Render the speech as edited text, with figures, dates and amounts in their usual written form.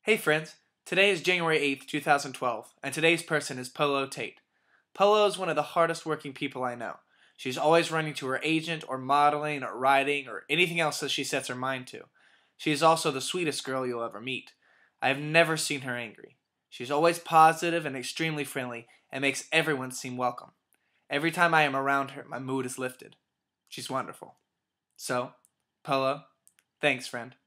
Hey friends, today is January 8th, 2012, and today's person is Polo Tate. Polo is one of the hardest working people I know. She's always running to her agent, or modeling, or writing, or anything else that she sets her mind to. She is also the sweetest girl you'll ever meet. I have never seen her angry. She's always positive and extremely friendly, and makes everyone seem welcome. Every time I am around her, my mood is lifted. She's wonderful. So, Polo, thanks friend.